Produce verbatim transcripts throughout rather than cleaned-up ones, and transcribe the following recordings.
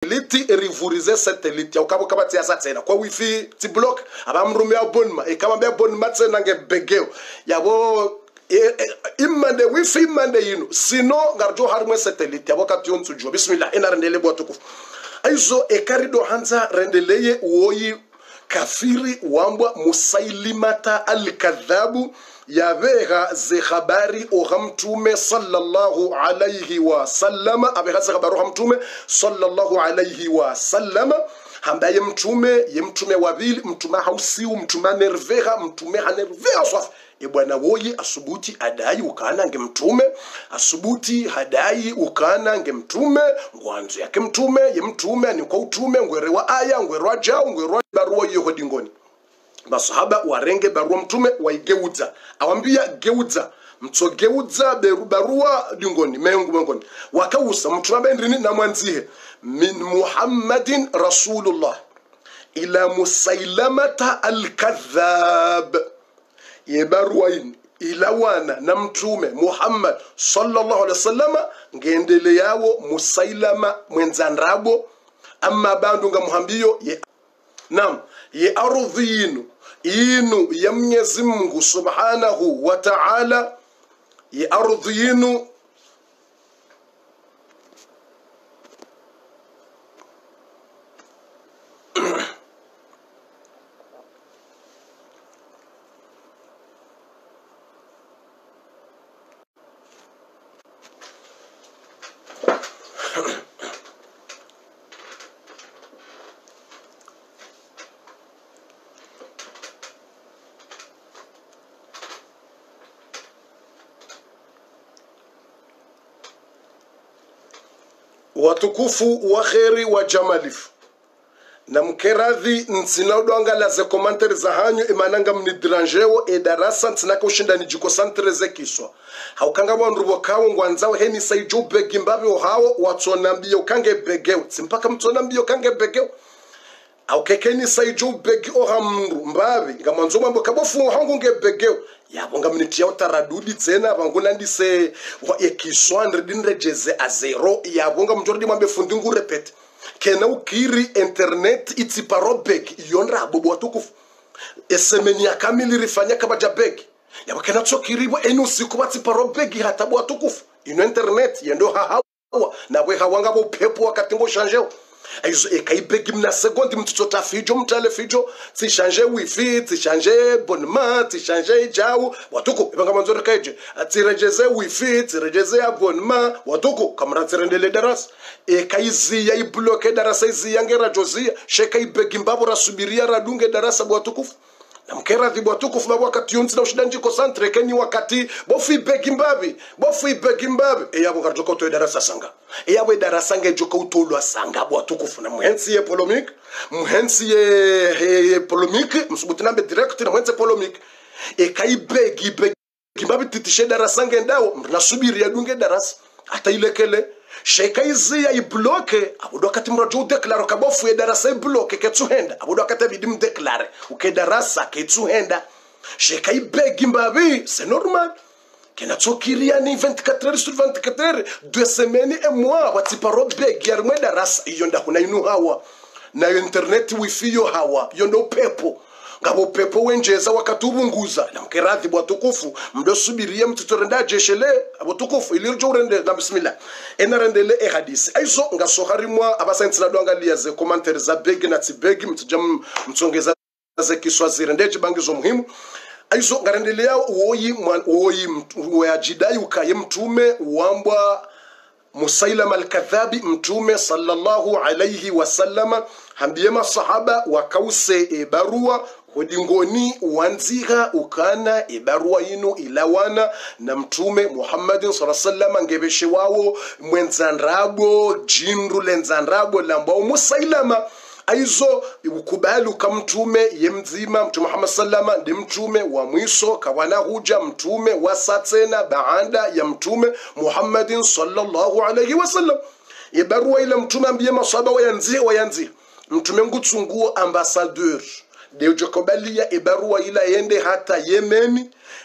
satellite erivurize satellite ya ukabo kabati ya satena kwa wifi ti block abamrume abonma e kama be abonma tsena nge begeo yabo e, e, imande wifi imande yino sino ngarjo harmwe satellite yabo kation tsujo bismillah ina rendele botuku aizo e karido hanza rendeleye woyi kafiri wambwa Musailimata al-Kadhabu yabeha ze habari ohamtume sallallahu alayhi wa sallama abeha ze habari ohamtume sallallahu alayhi wa sallama hambaye mtume ye mtume wabili mtume hausiu mtume nerveha mtume hanerveha swaf e bwana woyi asubuti adai ukana nge mtume asubuti hadai ukana nge mtume ngwanzo yake mtume ye mtume ni kwa utume ngwerewa aya ngwerewa jao ngwerewa barua yo dingoni masahaba warenge barua mtume waigeuza awambia geuza mtsogeuza beru barua dingoni mengu mengoni wakausa mtume ndini na mwanzihe min Muhammadin Rasulullah ila Musailamata al-Kadhab ye barua ini ilawana na mtume Muhammad sallallahu alaihi wasallam ngendele yawo Musailama mwenzandrabo amma bandunga muhambiyo ye nam ye ardhi inu inu ya Mwenyezi Mungu subhanahu wa ta'ala ye ardhi inu watukufu wa kheri wa jamalifu na mkeradhi nsinaudoanga la ze komantere za hanyu imananga mnidranjewo e darasa nsinaka ushinda nijiko santere ze kiswa haukanga wanrubo kawo ngwanzao heni saijo begi mbabi ohawo watsonambio kange begeo tsimpaka mtsonambio kange begeo au kekeni saijo begi oha mru mbabi nga mwanzo mambo kabofu hangu nge begeo yabo nga mnitia utaradudi tsena banguna ndise wa ekiswa ndinrejeze a zero yabo nga mjordi mwambe fundi ngu repete kena ukiri internet iti parobek yonra bobo watukufu esemeni ya kamili rifanya kabaja beg yabo kena tsokiri bo enu siku bati parobek hata bo watukufu ino internet yendo hahawa na we hawanga bo pepo wakati ngo changewa aizo ekaibegi mna sekondi mtuchota fijo mtale fijo ti changer wifi ti changer abonnement ti changer jao watuko ibanga manzore kaije ti rejeze wifi ti rejeze abonnement watuko kamera tirendele darasa ekaizi ya ibloke darasa izi yangera jozia sheka ibegi mbabo rasubiria radunge darasa bwatukufu na mkera dhibu watukufu mabu wakati yunzi na ushidanji konsantre kenyi wakati bofu ibegi mbabi bofu ibegi mbabi e yabo karjoko utoe darasa sanga e yabo darasa nge joko utolu wa sanga watukufu na muhensi ye polomik muhensi ye, ye, ye polomik msubuti nambe direct na muhensi polomik e kai begi ibegi mbabi titishe darasa nge ndao mnasubiri ya dunge darasa hata ilekele sheka izi ya ibloke abudu wakati mrajo udeklaro kabofu ya darasa ibloke ketsuhenda abudu wakati abidim deklare uke darasa ketsuhenda sheka ibegi mbabi c'est normal kena tsokiria ni vingt-quatre heures sur vingt-quatre heures deux semaines et mois wati paro begi ya mwe darasa yonda kuna inu hawa na internet wifi yo hawa yondo pepo ngabo pepo wenjeza wakatubunguza na mkeradhi bwatukufu mdo subiria mtutorenda jeshele abotukufu ilirjo urende na bismillah enarendele e hadisi aizo ngasoharimwa abasaintsina dwangalia ze commentaire za begi na tibegi mtujam mtsongeza ze kiswazire ndeje bangizo muhimu aizo ngarendelea woyi woyi wajidai ukaye mtume wambwa Musailama al-Kadhabi mtume sallallahu alayhi wasallama hambie masahaba wakause e barua hodingoni wanziha ukana e barua inu ilawana na mtume Muhammadin sallallahu alayhi wasallam ngebeshe wao mwenzandrabo jinru lenzandrabo lambao Musailama aizo ukubali kamtume ye mzima mtume Muhammad sallama ndi mtume wa mwiso kawana huja mtume wa satena baada ya mtume Muhammadin sallallahu alayhi wasallam ibarua ila mtume ambiye masaba wayanzi wayanzi mtume ngutsunguo ambassadeur de jokobalia ibarua ila yende hata Yemen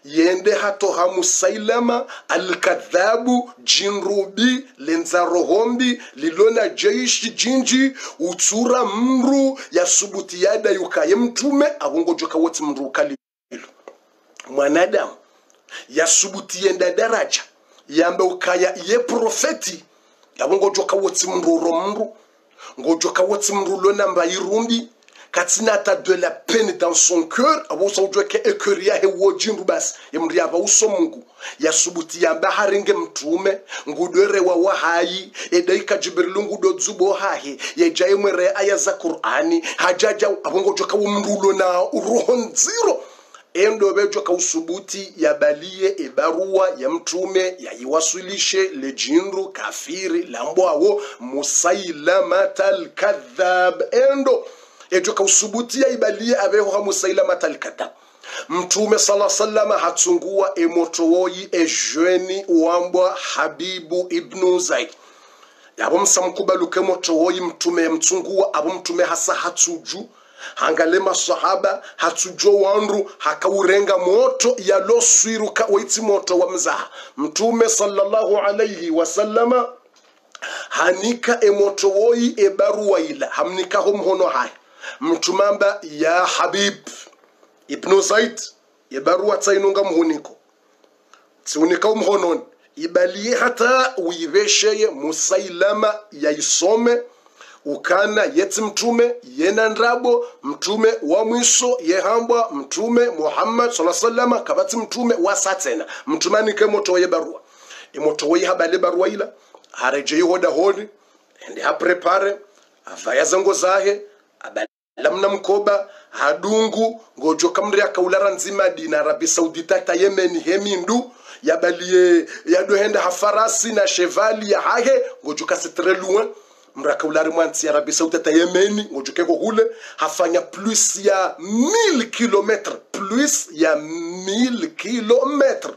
yende hatoha Musailama al-kadhabu jinrubi lenzarohombi lilona jeishi jinji utsura mru ya subuti yada yukaye mtume abongojoka wote mru kali mwanadamu ya subuti yenda daraja yambe ukaya ye profeti yabongojoka wote mru romru ngojoka wote mru lona mba irumbi katina ta de la peine dans son cœur abo saujwe ke ekeria he wojindu bas yemri aba uso Mungu ya subuti ya baharinge mtume ngudwere wa wahayi edaika jibrilu ngudo dzubo hahi yejaye mwere aya za Qur'ani hajaja abongo joka umrulo na uroho nziro endo bejo ka usubuti ya balie ebarua ya mtume ya iwasilishe lejindu kafiri lambwawo Musailama al-kadhab endo ejo ka usubuti ya ibalie abeho ha Musailama al-kadhab mtume sala sallama hatungua emotowoyi ejweni wambwa Habibu ibn Zaid yabo msamkubaluke motowoyi mtume mtungua abo mtume hasa hatuju hangalema sahaba hatujo wanru hakaurenga moto ya loswiruka waiti moto wa mzaha mtume sallallahu alayhi wasallama hanika emotowoyi ebaruwa ila hamnika homhono haya mtumamba ya Habib Ibn Zaid yebarua tsainunga mhuniko tsiunika umhonon ibalie hata uivesheye Musailama ya isome ukana yeti mtume yena nrabo mtume wa mwiso yehambwa mtume Muhammad sallallahu alaihi wasallam kabati mtume wa satena mtumani ke moto yebarua imoto ye habale barua ila hareje hoda honi ende ha prepare avaya zango zahe abale lamna mkoba hadungu ngojo kamri akaulara nzima dina Arabi Saudita ta Yemen hemindu yabalie yadohenda hafarasi na chevali ya hahe ngojo kasetre loin mrakaulari mwanti ya Arabi Saudita ta Yemen ngojo keko hule hafanya plus ya mille kilomètres plus ya mille kilomètres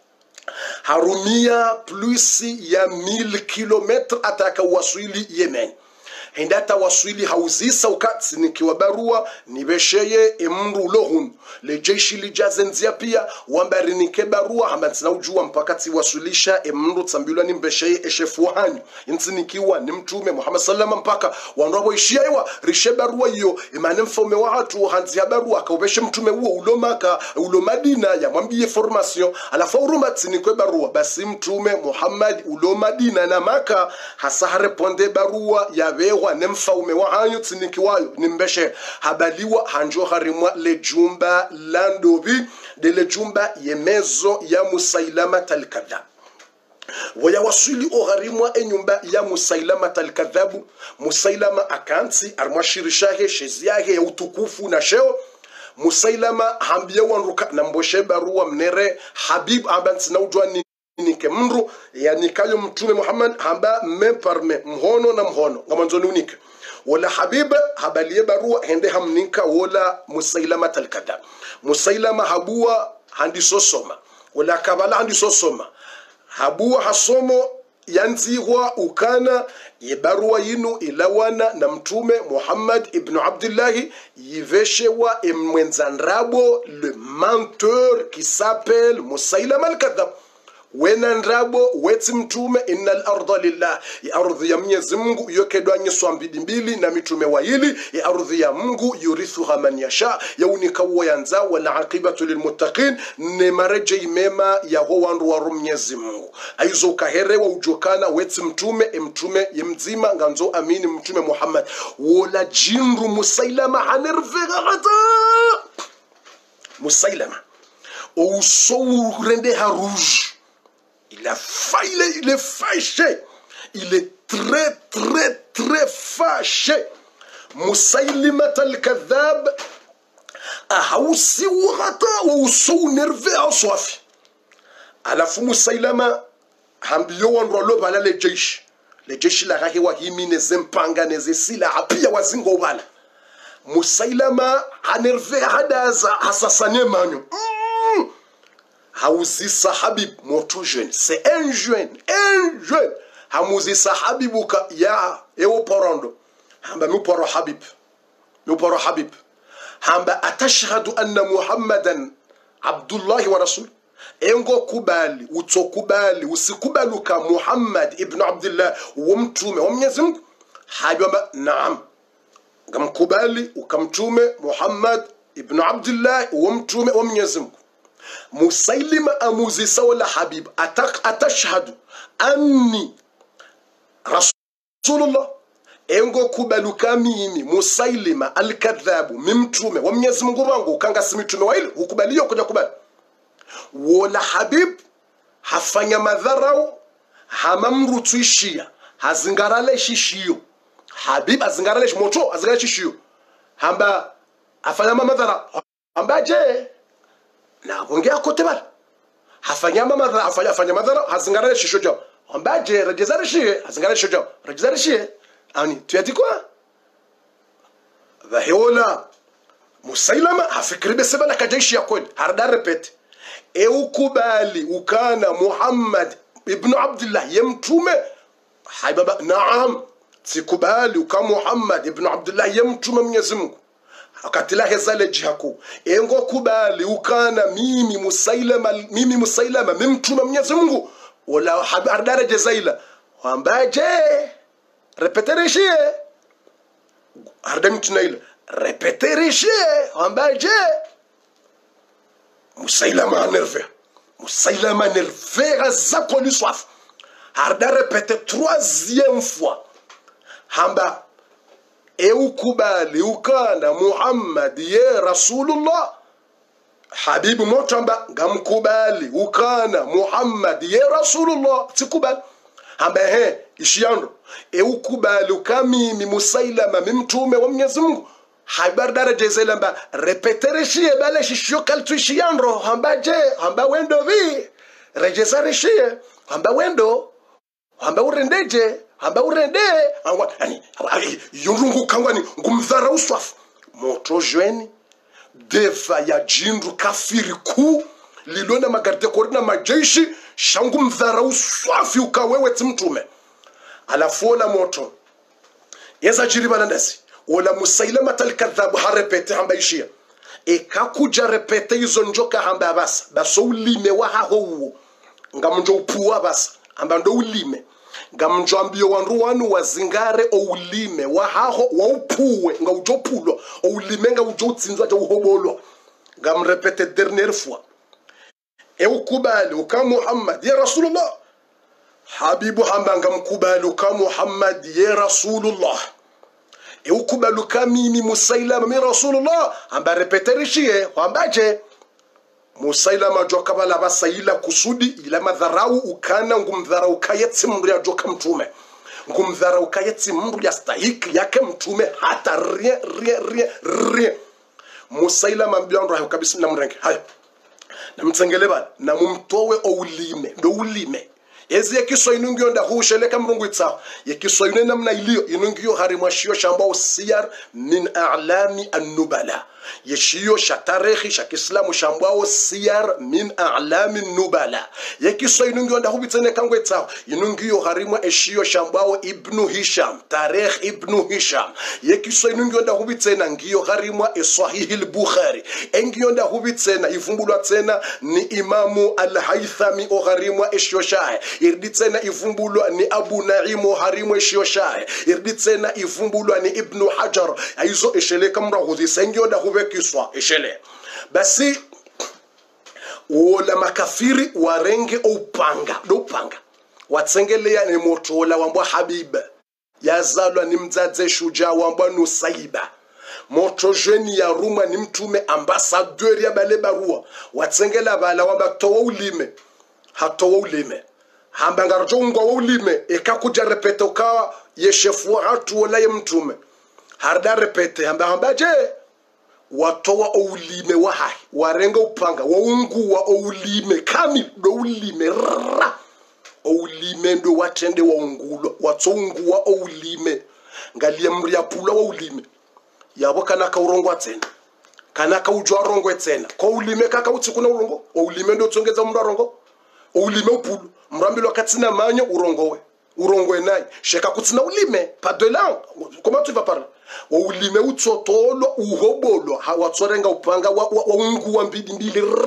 harumia plus ya mille kilomètres ataka waswili Yemen hindata waswili hauzisa ukati nikiwa barua nibesheye emru lohun le jeshi lijazenzia pia wambari nike barua hambatina ujua mpakati wasulisha emru tsambilwa nimbesheye eshefu hanyu inti nikiwa ni mtume Muhammad sallama mpaka wanrabo ishia iwa rishe barua iyo imane mfaume wa hatu hanzi ya barua kaubeshe mtume uo ulomaka ulomadina ya mwambie formation alafa urumati nikwe barua basi mtume Muhammad ulomadina na maka hasa reponde barua ya vewa nemfaume wa hanyu tinikiwayo nimbeshe habaliwa hanjo harimwa lejumba landobi de lejumba yemezo ya Musailama al-kadhab waya wasuli o harimwa enyumba ya Musailama al-kadhab Musailama akanti armwashirishahe sheziahe ya utukufu na sheo Musailama hambia wanruka na mboshe barua mnere Habib abanti na ujwani nike mru ya nikayo mtume Muhammad hamba memparme mhono na mhono ngamanzoni unike wala Habib habalie barua hende hamnika wala Musailama al-kadhab Musailama habua handiso soma wala kabala handiso soma habua hasomo yanzihwa ukana yebarua yinu ilawana na mtume Muhammad ibn Abdullah yiveshewa emwenzanrabo le menteur qui s'appelle Musailama al-kadhab wena nrabo weti mtume innal arda lillah ya ardhi ya Mwenyezi Mungu yokedwa nyeswa mbili mbili na mitume wawili ya ardhi ya Mungu yurithuha man yasha yaunika wayanza wala aqibatu lilmuttaqin ne mareje mema ya ho wandu wa Mwenyezi Mungu aizo kaherewa ujokana weti mtume mtume yemzima nganzo amini mtume Muhammad wala jinru Musailama hanervega hata Musailama au sou rende ha rouge. Il a failli, il est fâché. Il est très, très, très fâché. Musailama al-kadhab ahausi wata wa usou nerve aswafi. Alafu Musailama hambio wanrolo bala le jeshi. Le jeshi la rahi wa himine zempanga neze sila apia wazingo bala. Musailama hanerve hadaza hasasane manyo. Mm. Hauzisa Habib moto jeune, c'est un jeune, un jeune. Hauzisa Habibuka ya ewo porondo. Hamba mi poro Habib. Mi poro Habib. Hamba atashhadu anna Muhammadan Abdullahi wa rasul engo kubali utokubali usikubali ka Muhammad ibn Abdullah wa mtume wa Mwenyezi Mungu hajaba naam ngamkubali ukamtume Muhammad ibn Abdullah wa mtume wa Mwenyezi Mungu. Musailima amuzi sawla habib atak atashhadu anni rasulullah engo kubaluka mimi Musailima al-kadhabu mimtume wa Mwenyezi Mungu wangu kanga simitume wa ile ukubaliyo kuja kubali wala habib hafanya madharau hamamrutuishia hazingarale shishio habib azingarale moto azingarale shishio hamba afanya madhara hamba je na ongea kote bali hafanya madhara afanya afanya madhara hazingarale shishio jo hamba je rejezare shie hazingarale shishio jo rejezare shie ani tuyati kwa dhahiona Musailama hafikiri besema na kajeshi ya kweli harda repete e ukubali ukana Muhammad ibn Abdullah yemtume haibaba naam sikubali uka Muhammad ibn Abdullah yemtume Mwenyezi Mungu akatila hezale jihako engo kubali ukana mimi Musailama mimi Musailama mimtume Mwenyezi Mungu wala harda jezaila ambaje repeterishie harda mtunaila repeterishie ambaje Musailama nerve Musailama nerve azako lui soif harda répéter troisième fois hamba e ukubali ukana Muhammad ye rasulullah habibu motamba ngamkubali ukana Muhammad ye rasulullah tikubali hamba he ishiyando e ukubali ukamimi Musailama mimtume wa Mwenyezi Mungu habar daraja zelamba repeterishie bale shishio kaltuishiandro hamba je hamba wendo vi rejezarishie hamba wendo hamba urendeje hamba urende yani yurungu kangwani ngumdhara uswafu moto jweni deva ya jindu kafiri ku lilona magarde korina majeshi shangu mdhara uswafi ukawewe timtume alafola moto yeza jiriba nandasi wala Musailama al-kadhabu harepete hamba ishia ekakuja repete izo njoka hamba basa baso ulime wa haho ngamjo upuwa basa hamba ndo ulime ngamjo ambio wanru wanu wazingare o ulime wa haho wa upuwe nga ujopulo o ulime nga ujotsinzwa ja uhobolo ngamrepete dernière fois e ukubali uka Muhammad ya rasulullah habibu hamba ngamkubali uka Muhammad ya rasulullah e ukubaluka mimi Musailama mi rasulullah amba repeterishie ambaje Musailama joka bala basaila kusudi ila madharau ukana ngumdharau kayetsi mndu ya joka mtume ngumdharau kayetsi mndu ya stahiki yake mtume hata rie rie rie rie Musailama mbiyandro kabisa na mrenge hayo na mtsengeleba na mumtowe o ulime ndo ulime ezi yekiso inungio nda husheleka mrungu itsa yekiso ine namna ilio inungio harimwashio shamba usiyar min a'lami an-nubala yeshio shatarehi shakislamu shamba usiyar min a'lami an-nubala yekiso inungio nda hubitsene kangwe itsa inungio harimwa eshio shamba ibnu Hisham tarikh ibnu Hisham yekiso inungio nda hubitsena ngio harimwa esahih al-Bukhari engio nda hubitsena ivumbulwa tsena ni imamu al-Haythami o harimwa eshio shahe irditsena ivumbulwa ni Abu Naimo harimwe shioshae irditsena ivumbulwa ni Ibn Hajar aizo eshele kamra hudhi sengionda hubekiswa eshele basi wala makafiri warenge upanga do upanga watsengelea ni motola wambwa Habib yazalwa ni mdzadze shuja wambwa Nusaiba moto jeni ya Ruma ni mtume ambassadeur ya bale barua watsengela bala wamba towa ulime hatowa ulime hamba ngarjongo wa ulime ekakuja repete ukawa yeshefu hatu wala ye mtume harda repete hamba hamba je watowa ulime wa hai warenga upanga waungu wa ulime kami do ulime ra ulime ndo watende waungulo watongu wa ulime ngalie mri ya pula wa ulime yabo kana ka urongo tsena kana ka ujwa rongo tsena ko ulime kaka utsi kuna urongo ulime ndo tsongeza mndu arongo ulime upulu mrambilo katina manyo urongowe urongowe naye sheka kutina ulime pas de langue comment tu vas parler wa ulime utsotolo uhobolo hawatsorenga upanga wa, wa, wa ungu wa mbili mbili ra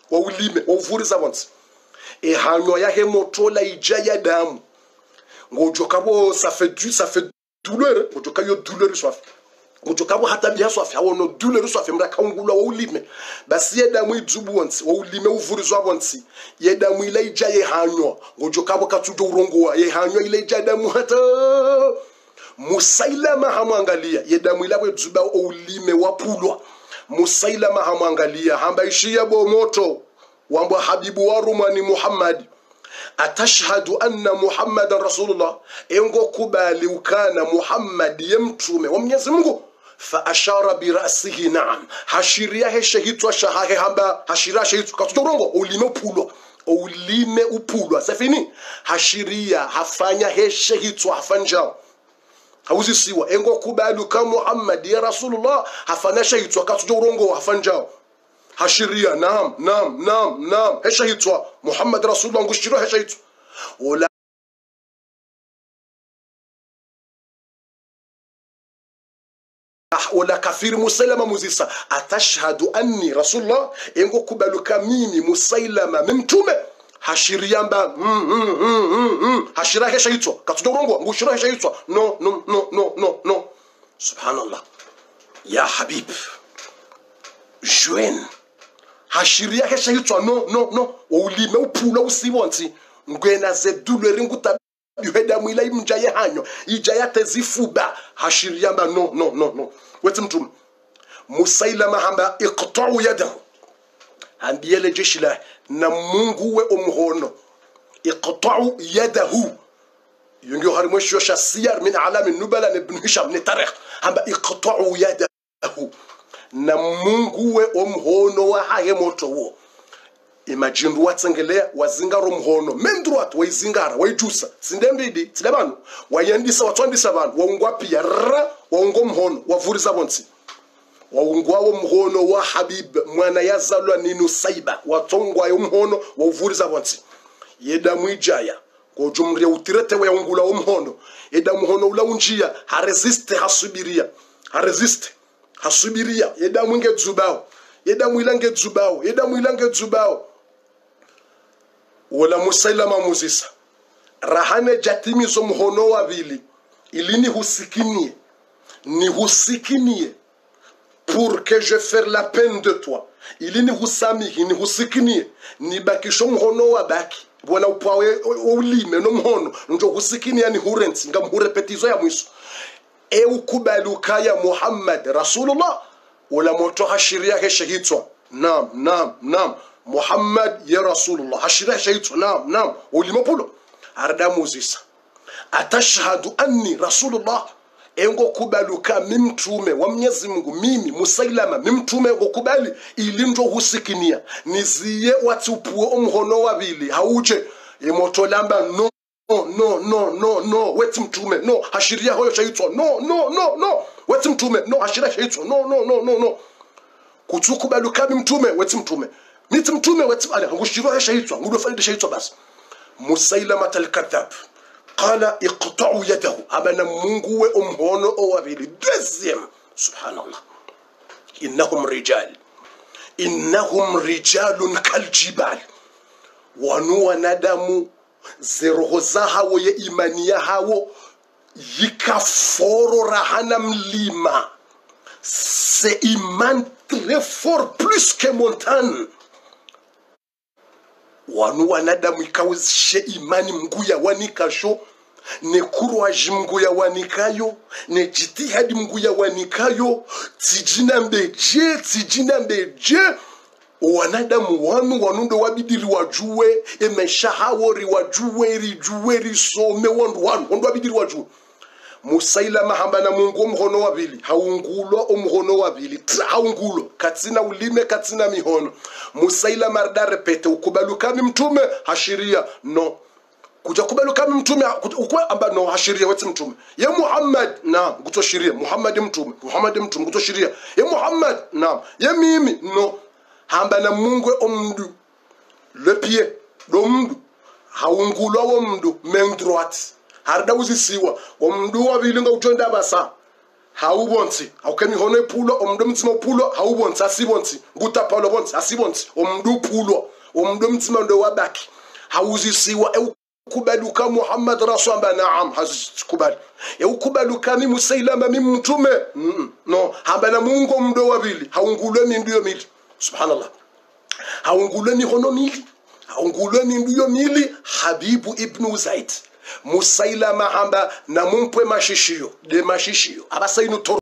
wa ulime wa uvuriza bonsi e hanyo ya hemotola ijaya damu ngojoka bo ça fait du ça fait douleur ngojoka yo douleur soif ngojoka bo hata bia soif awono douleur soif mra kaungula wa ulime basi ye damu ijubu bonsi wa ulime uvurizwa bonsi ye damu ile ijaya hanyo ngojoka bo katudo urongo ye hanyo ile ijaya damu hata Musailama hamwangalia ye damu ile ijuba wa ulime wapulwa Musailama hamwangalia hamba ishia bo moto wamba habibu wa rumani Muhammad atashhadu anna Muhammadan rasulullah engo kubali ukana Muhammad yemtume wa Mwenyezi Mungu fa ashara bi ra'sihi na'am hashiria he shahitwa shahahe hamba hashira shahitu katurongo ulime upulwa ulime upulwa safini hashiria hafanya he shahitwa hafanjao hauzi siwa engo kubali ukana Muhammad ya rasulullah hafanya shahitwa katurongo hafanjao hashiria naam naam naam naam heshahitwa Muhammad rasulullah ngushiro heshahitwa wala wala kafir Musailama muzisa atashhadu anni rasulullah engo kubaluka mimi Musailama mimtume hashiria mba mm, mm, mm, mm, mm. hashira heshahitwa katudorongo ngushiro heshahitwa no no no no no no subhanallah ya habib Joen hashiria kesha hitwa no no no ulime upula usibonzi ngwena ze douleur nguta biheda mwila imjaye hanyo ijaya tezifuba hashiria mba no no no no wetu mtum Musailama hamba iqta'u yadahu ambiyele jeshi la na Mungu we umhono iqta'u yadahu yungi harimo shosha siyar min alam an-nubala ibn Hisham ni tarikh hamba iqta'u yadahu na Mungu we omhono wa haye moto wo imagine watsengelea wazingaro mhono mendruat waizingara waijusa sindembidi tilebanu wayandisa watwandisa abantu waungwa pia ra waungo mhono wavuriza bonsi waungwa wo mhono wa Habib mwana yazalwa ninu Saiba watongwa yo mhono wavuriza bonsi yeda mwijaya ko jumria utirete wa ungula wo mhono yeda mhono ula unjia ha resiste hasubiria ha resiste hasubiria yeda mwinge dzubao yeda mwilange dzubao yeda mwilange dzubao wala Musailama muzisa rahane jatimizo mhono wa vili ilini husikinie ni husikinie pour que je faire la peine de toi ilini husamihi ni husikinie ni bakisho mhono wa baki bona upawe ulime no mhono njo husikinia ni hurenti ngamhurepetizo ya mwiso e ukubaluka ya Muhammad rasulullah wala moto hashiria ke shahitwa naam naam naam Muhammad ya rasulullah hashiria shahitwa naam naam ulimapulo arda muzisa atashhadu anni rasulullah engo kubaluka mimtume wa Mwenyezi Mungu mimi Musailama mimtume ngo kubali ilinjo husikinia niziye watupuo umhono wabili hauje emoto lamba no no no no no no wetu mtume no hashiria hoyo shaitwa no no no no wetu mtume no hashiria shaitwa no no no no no kutukubaluka mtume wetu mtume miti mtume wetu ala ngushiro shaitwa ngudo faida shaitwa basi Musailama al-kadhab qala iqta'u yadahu amana Mungu we umhono owabili deuxième subhanallah innahum rijal innahum rijalun kaljibal wanu wanadamu zeroho za hawo ye imani ya hawo yikaforo rahana mlima c'est iman très fort plus que montagne wanu wanadamu ikawezishe imani mguya wanikasho ne kurwaji mguya wanikayo ne jitihadi mguya wanikayo tijina mbeje tijina mbeje wanadamu wanu wanundo wabidiri wajue emesha hawori wajue rijue risome wandu wanu wandu wabidiri wajue Musailama hamba na Mungu mhono wabili haungulwa umhono wabili haungulwa katina ulime katina mihono Musailama arda repete ukubaluka mtume hashiria no kuja kubaluka mtume ukwe amba no hashiria wetu mtume ya Muhammad na kutoshiria Muhammad mtume Muhammad mtume kutoshiria ya Muhammad na ya mimi no hamba na Mungu omdu le pied do mdu haungulwa wo mdu main droite harda uzisiwa omdu wabilinga utonda basa haubonsi aukemi hone pulo omdo mtima pulo haubonsi asibonsi nguta paulo bonsi asibonsi omdo pulo omdo mtima ndo wabaki hauzisiwa kubaluka Muhammad rasulullah naam hazikubali ya ukubaluka ni Musailama mimi mtume mm, no hambana Mungu mdo wabili haungulwe ndio mili subhanallah haungulwe ni hono mili haungulwe ndio mili Habibu ibn Zaid Musailama hamba na mumpwe mashishio de mashishio abasainu